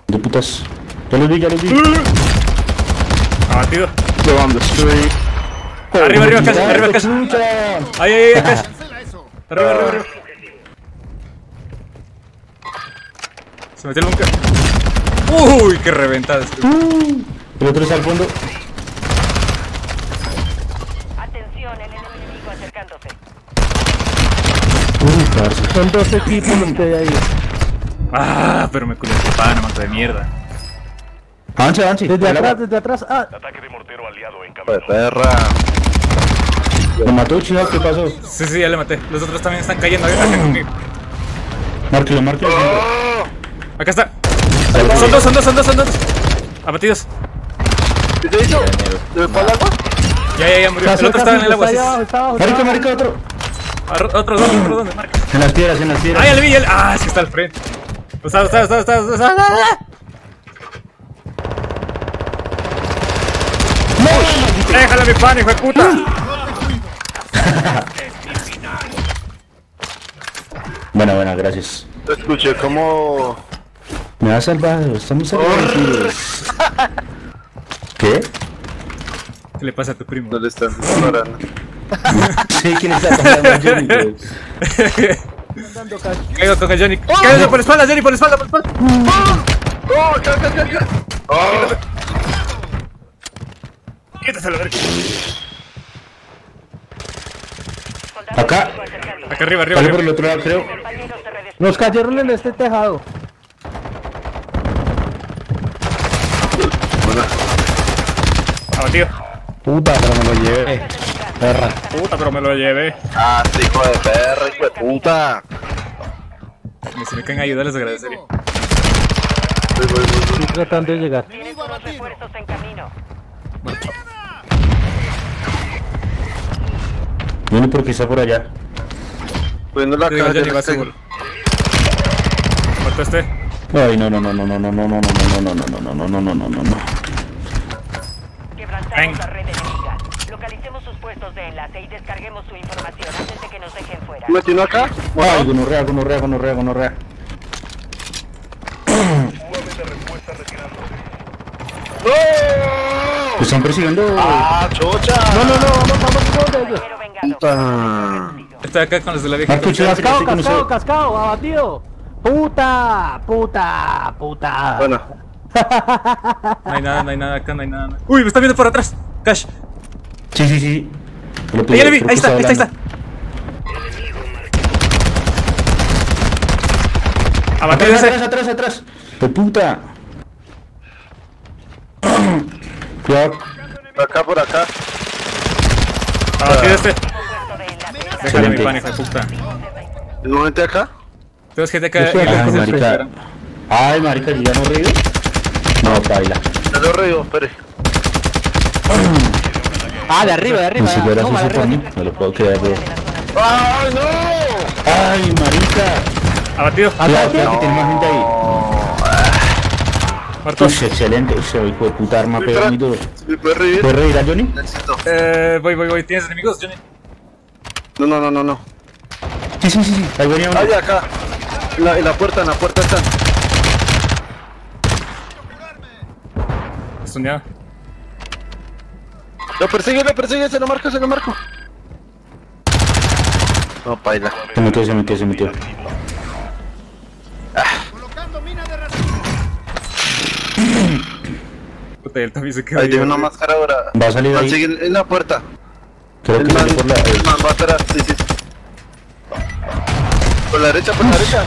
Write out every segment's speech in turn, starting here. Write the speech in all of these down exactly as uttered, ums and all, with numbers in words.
De putas. Ya los vi, ya los vi. Abatido. Go on the street. Arriba, arriba, casa, arriba, casa. Ahí, ahí, ahí, casa. Arriba, arriba, arriba. Se metió el búnker. Uy, qué reventada. Uh, el otro está al fondo. Atención, el enemigo acercándose. Uy, parce. Son dos equipos los que hay ahí. Ah, pero me culé el pana, manto de mierda. Avance, avance. Desde Al atrás, agua. desde atrás. Ah, Ataque de mortero aliado en Pues camino. perra. Lo mató, chino, ¿qué pasó? Sí, sí, ya le maté. Los otros también están cayendo acá conmigo. Márquelo, márquelo. Acá está. Son dos, son dos, son dos, son dos. Abatidos. ¿Qué te hizo? ¿Se me fue al agua? Ya, ya, ya murió. casi, El otro estaba en el agua. está Sí. ahí abajo, está abajo, está Marica, abajo. marica, otro. Ah, Otros dos, otros dos. Marca. En las piedras, en las piedras. Ah, ya le vi, ya le... Ah, sí está al frente. Está, está, está, está, está, está. Déjala mi pan, hijo de puta. Buena, buena, gracias. Te escuché como... Me ha salvado, estamos agradecidos. ¿Qué? ¿Qué le pasa a tu primo? No le están disparando. Sí, ¿quién está pasando a Johnny? Caigo con el Johnny. Cállate por la espalda, Johnny, por la espalda, por la espalda. ¡Oh, acá, acá, acá, acá! ¡Oh! Quítate la verga. Soldado Acá. enemigo acercándose. Acá arriba, arriba, Vale, por arriba. el otro lado, creo. Compañeros se redesplazan. Nos cayeron en este tejado. Abatido. Puta, pero me lo llevé. Perra. Puta, pero me lo llevé. ¡Ah, este hijo de perra, hijo de puta! Ni si me caen a ayudar, les agradecería. Voy, voy, voy, voy. Estoy tratando de llegar. Tienen unos refuerzos en camino. Viene porque está por allá. Poniendo la Te digo, cara, Johnny ya va les tengo. seguro. Muerto este. Ay, no, no, no, no, no, no, no, no, no, no, no, no, no, no, no, no, no, no, no. Quebrantamos Ven. la red enemiga. Localicemos sus puestos de enlace y descarguemos su información antes de que nos dejen fuera. ¿Me tiene acá? Ay, gonorrea, gonorrea, gonorrea, gonorrea. Mueve de respuesta retirándose. ¡No! Me están persiguiendo. ¡Ah, chocha! No, no, no, vamos, vamos con ellos. Compañero vengado. Puta. Está acá con los de la vieja. Marco, chivas, Cascado, estoy con cascado, usted. cascado, abatido. Puta, puta, puta. Bueno, No hay nada, no hay nada acá, no hay nada. Uy, me está viendo por atrás. Cash. Sí, sí, sí. Lo Ahí ya le vi, creo que ahí está, ahí está, ahí está. hablando. Abatido Atrás, atrás, ese. atrás, atrás. ¡De puta! Cuidado. por acá, por acá. Abatido este. Puesto de enlace. Déjale a mi Excelente. pan, hijo de puta. ¿El momento de acá? Tenemos gente acá. Yo estoy y acá. los Ay, cosas marica. esperan. Ay, marica, ¿y ya no reído? No, baila. Ya lo reído, espere. Ah, de arriba, de arriba. Ni siquiera Toma, se de supo a mí. arriba. Me lo puedo quedar, bro. ¡Ay, no! Ay, marica. Abatido. Cuidado, cuidado, que tiene más gente ahí. Muerto. Uy, excelente. Uy, ese hijo de puta arma pega muy duro. ¿Me puedes revivir? ¿Puedes reír a Johnny? Necesito. Eh, voy, voy, voy. ¿Tienes enemigos, Johnny? No, no, no, no, no. Sí, sí, sí, sí. Ahí venía uno. Ay, acá. En la, en la puerta, en la puerta están. Estuneado. Lo persigue, lo persigue, se lo marco, se lo marco. No, paila. Se metió, se metió, se metió. Puta, él también se quedó. Ahí ahí, tiene una güey. máscara dorada. Va a salir Man, ahí. sigue en en la puerta. Creo El que man, salió por la... el man va atrás, sí, sí. Por la derecha, por la derecha.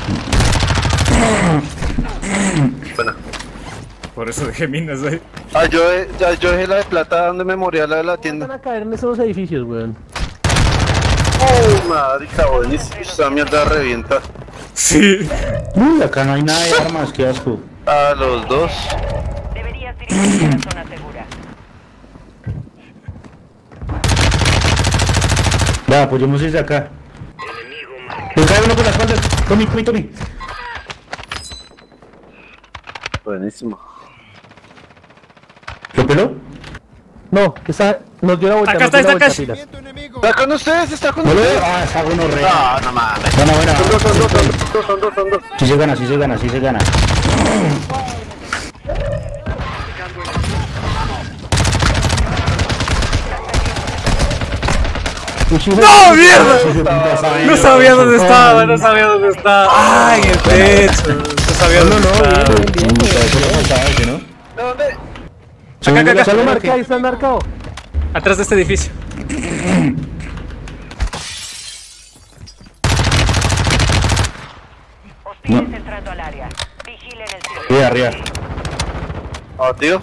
Buena. Por eso dejé minas ahí. Ah, yo, de- ya, yo dejé la de plata donde me moría la de la tienda. Van a caer en esos edificios, weón. Oh, marica, buenísimo. Esa mierda revienta. Sí. Uy, acá no hay nada de armas, qué asco. A los dos. Deberías dirigirte a la zona segura. Va, apoyemos desde acá. Me cae uno por la espalda. Tommy, Tommy, Tommy. Buenísimo. ¿Lo peló? No, está, nos dio la vuelta. Acá nos está, dio la está vuelta, acá. pilas. ¿Está con ustedes? ¿Está con ¿No lo veo? ustedes? Ah, está bueno, re. No, no mames. Buena, buena. Son dos, son dos, son dos, son dos, son dos. Sí se gana, sí se gana, sí se gana. ¡No, mierda! No sabía dónde estaba, no sabía dónde estaba. ¡Ay, en el techo! No sabía dónde estaba. ¿Dónde? Acá, acá, acá. Solo marca, ahí está marcado. Atrás de este edificio. Hostiles entrando al área. Vigilen el cielo. Sí, arriba. Ah, tío.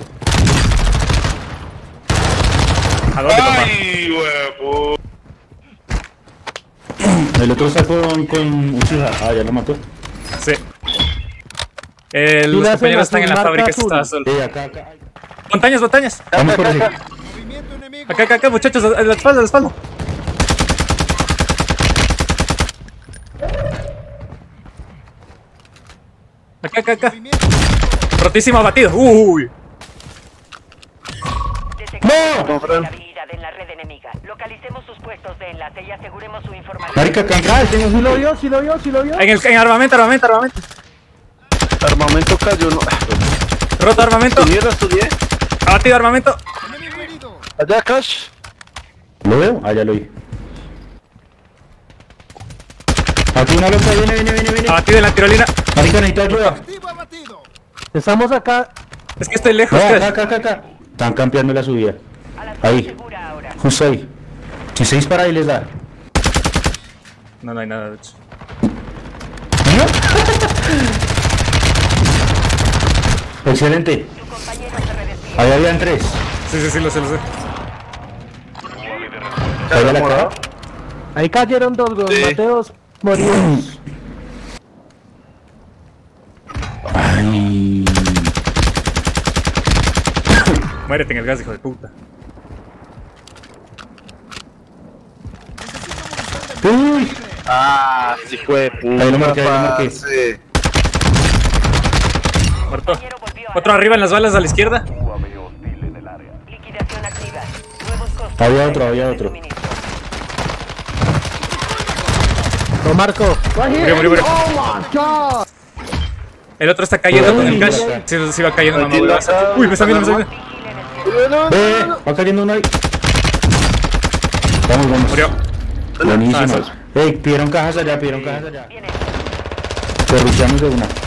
¿A dónde, papá? Ay, huevo. El otro está con, con Uchiha. Ah, ya lo mató. Sí. Eh, los Tú le haces compañeros están en la azul, fábrica, marca este estaba azul. solo. Sí, acá, acá. Montañas, montañas. Vamos por ese. Acá, acá, acá, muchachos, a la espalda, a la espalda. Acá, acá, acá. Rotísimo abatido. Uy. Detectamos la habilidad en la red enemiga. Localicemos sus puestos de enlace y aseguremos su información. Marica, acá, acá, tengo Si lo vio, si lo vio, si lo vio. En el en armamento, armamento, armamento. Armamento cayó, no. Roto armamento. ¿Tu mierda estudié? Abatido armamento. Allá, Cash. ¿Lo veo? Ah, ya lo vi. Aquí una loca, viene, viene, viene, viene. Abatido en la tirolina. Marica, necesito ayuda. Estamos acá. Es que estoy No, lejos. acá, Crash. acá, acá, acá. Están campeando la subida. A la zona Ahí. segura ahora. Justo ahí. Si se dispara ahí les da. No, no hay nada de hecho. Excelente. Tu compañero se redespliega. Ahí habían tres. Sí, sí, sí, lo sé, lo sé. Ahí a la cara. Ahí cayeron dos, güey. Sí. Mateos moridos. Ay. Muérete en el gas, hijo de puta. Uy. Ah, sí fue puta. Ahí lo marqué, ahí lo marqué. parce. Muerto. Compañero volvió a Otro arriba en las balas a la izquierda. U A V hostil en el área. liquidación activa. Nuevos costos. Había otro, había otro. Suministro. Lo marco. Murió, murió, murió. El otro está cayendo con el cash. Sí, sí va cayendo una Tranquilo, madura. acá. Uy, me está viendo, me está viendo. Vigilen el cielo. No, no, no, Eh, no. va cayendo uno ahí. Vamos, vamos. Murió. Buenísimos. Ah, Ey, pidieron cajas allá, pidieron cajas allá. Viene. Corruchamos de una.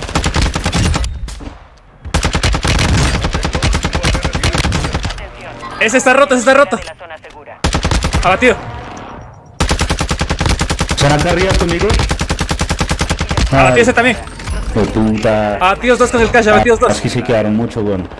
Atención. Ese está roto, ese está roto. De la zona segura. Abatido. ¿Están acá arriba conmigo? Abatido ese también. ¡Qué puta! Abatidos dos con el cash, abatidos Ah, dos. es que se quedaron mucho, weón.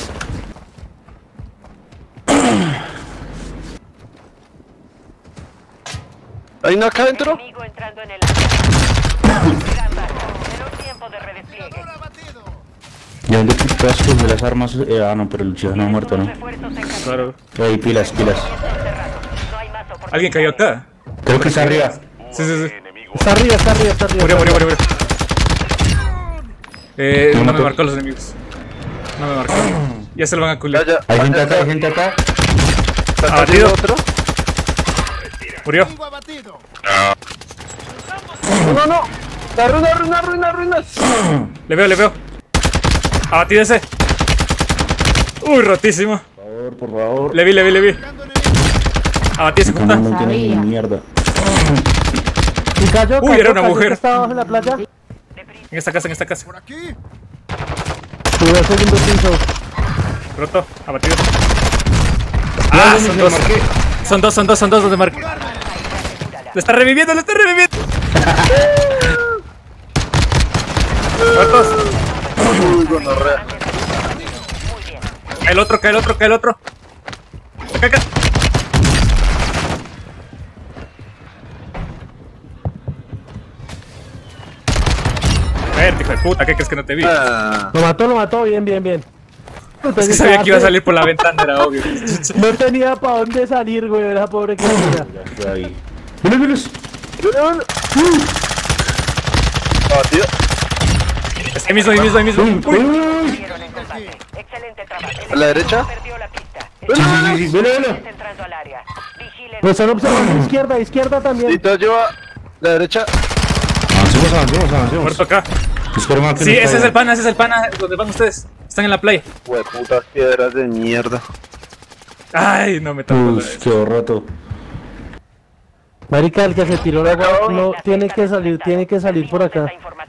¿Hay una acá adentro? Enemigo entrando en el área. Gran baja. Menor tiempo de redespliegue. ¿Y dónde quitas pues, de las armas? Eh, ah, no, pero el Uchiha no ha muerto, ¿no? Refuerzos en camino. Claro. Ey, pilas, pilas. Cerrado. No hay más oportunidades. Alguien cayó acá. Creo que está arriba. Sí, sí, sí. Enemigo. Está arriba, está arriba, está arriba. Murió, murió, murió, murió. Eh, No no me mató. marcó los enemigos. No me marcó. Ya se lo van a Ya, culiar. ya. Hay gente acá, hay gente acá. ¿Está Abatido. cayendo otro? Murió. No, no, no. La ruina, ruina, ruina, ruinas. Le veo, le veo. Abatido ese. Uy, rotísimo. Por favor, por favor. Le vi, le vi, le vi. Abatido ese No, junta. no tiene ni mierda. Y cayó, Uy, cayó, era una cayó, mujer. que estaba abajo en la playa. En esta casa, en esta casa. Subió al segundo piso. Roto, abatido. Ah, son dos. Son dos, son dos, son dos los de marca. Le está reviviendo, le está reviviendo. Muertos. Uy, gonorrea. Muy bien. Cae el otro, cae el otro, cae el otro. Acá, acá. Verte, hijo de puta, ¿qué crees que no te vi? Ah, Lo mató, lo mató, bien, bien, bien. Es que sabía que iba a salir por la ventana, era obvio. No tenía para dónde salir, güey, esa pobre criatura. Ya está ahí. ¡Viene, viene! abatido. Es ahí mismo, ahí mismo, ahí mismo. Uy. Perdieron en combate. Excelente trabajo. El ¿A la equipo derecha? perdió la pista. Sí, sí, sí, sí. ¡Viene, viene! Está entrando al área. Vigilen. Lo están observando izquierda, izquierda también. Listo, lleva la derecha. Avancemos, avancemos, avancemos. Muerto acá. Esperemos a que Sí, nos ese es caigan. el pana, ese es el pana donde van ustedes. Están en la playa. Hue putas piedras de mierda. Ay, no me tapó la Uy, quedó roto. Marica, el que se tiró la acabó. no tiene que salir, tiene que salir por acá.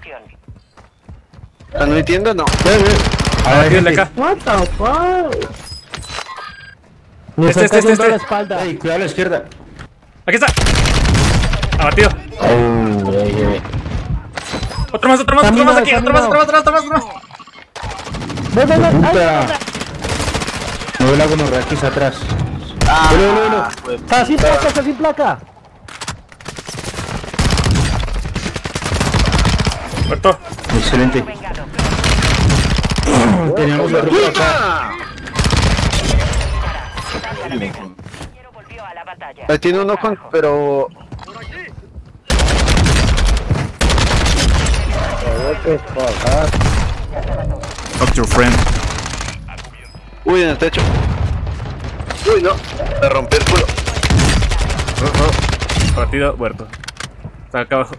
¿Están metiendo? No. Abatido el de acá. What the fuck? Nos Este, está este, cayendo este, a la este. espalda. Ey, cuidado a la izquierda. Aquí está. Abatido. Oh, ey, ey. Otro más, otro más, otro más aquí. Está Otro más, otro minado. más, otro más, otro más. Ven, ven, ven. Ay, Puta. No veo la gonorrea aquí atrás. Velo, velo, velo. está sin placa, está sin placa. Muerto. Excelente. Teníamos otro por acá. Volvió a la batalla. Ahí tiene uno con... pero... Talk to your friend. Uy, en el techo. Uy, no. Me rompí el culo. Abatido, muerto. Está acá abajo.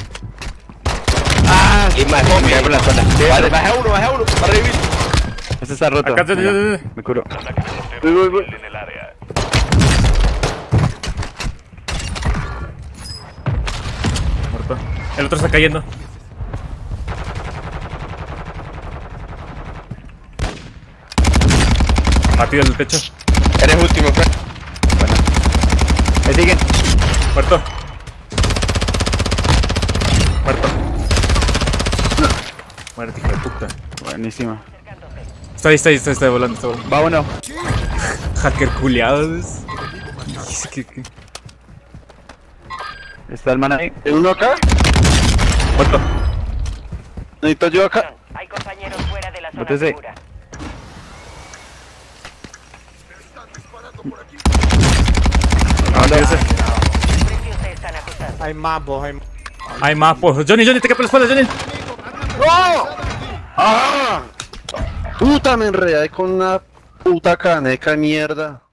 Ah, y más, me cae por la zona. Vale, baja uno, baja uno. Para revivir. Este está roto. Acá, Venga, me curo. Voy, voy, voy. en el área. Muerto. El otro está cayendo. Batido en el techo. Eres último, Frank. Bueno. Ahí siguen. Muerto. Muerto. Muerto, hijo de puta. Buenísima. Está ahí, está ahí, está, ahí, está volando, está volando. Va uno. Hacker culiados. ¿Qué, qué? Está el man ahí. ¿El uno acá? Muerto. Necesito yo acá. Hay compañeros fuera de la zona Bótese. segura. Ah, tío, ese. Precios se están acusando. Hay más, vos, hay más. Hay más, pues. Johnny, Johnny, te cae por la espalda, Johnny. ¡No! ¡Ah! Puta, me enredé con una puta caneca de mierda.